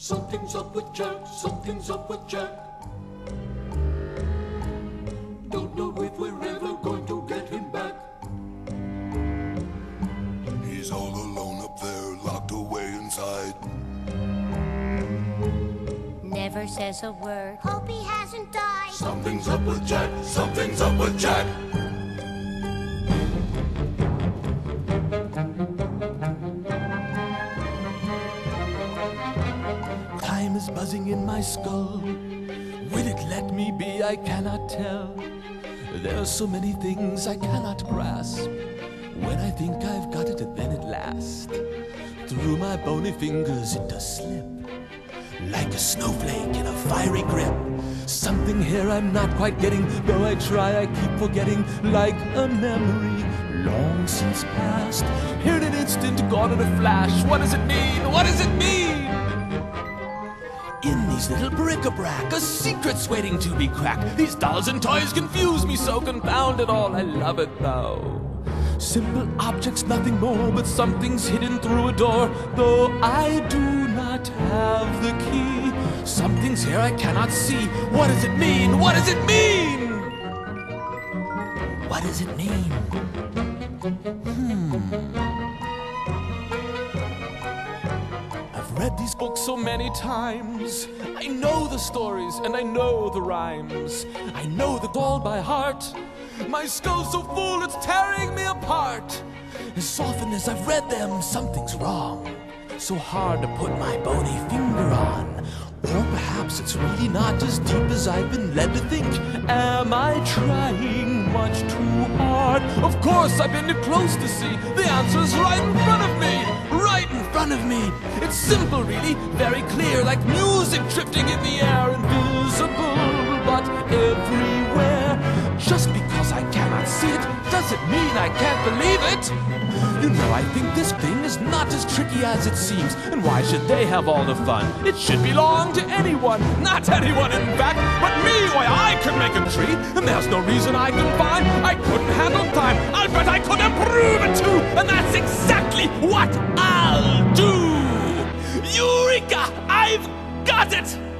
Something's up with Jack, something's up with Jack. Don't know if we're ever going to get him back. He's all alone up there, locked away inside. Never says a word. Hope he hasn't died. Something's up with Jack, something's up with Jack. Time is buzzing in my skull. Will it let me be? I cannot tell. There are so many things I cannot grasp. When I think I've got it, then at last, through my bony fingers it does slip, like a snowflake in a fiery grip. Something here I'm not quite getting, though I try I keep forgetting, like a memory long since past. Here in an instant, gone in a flash. What does it mean? What does it mean? In these little bric-a-brac, a secret's waiting to be cracked. These dolls and toys confuse me so, confound it all, I love it though. Simple objects, nothing more, but something's hidden through a door, though I do not have the key. Something's here I cannot see. What does it mean? What does it mean? What does it mean? I've read these books so many times. I know the stories and I know the rhymes. I know them all by heart. My skull's so full it's tearing me apart. As often as I've read them, something's wrong. So hard to put my bony finger on. Or perhaps it's really not as deep as I've been led to think. Am I trying much too hard? Of course I've been too close to see. The answer's right in front of me. Right in front of me. It's simple really, very clear, like music drifting in the air, invisible but everywhere. Just because I cannot see it doesn't mean I can't believe it. You know, I think this thing is not as tricky as it seems. And why should they have all the fun? It should belong to anyone. Not anyone, in fact, but me. Why, I can make a tree, and there's no reason I can find I couldn't handle time. I'll bet I could improve it too, and that's exactly what I'll do. Eureka! I've got it!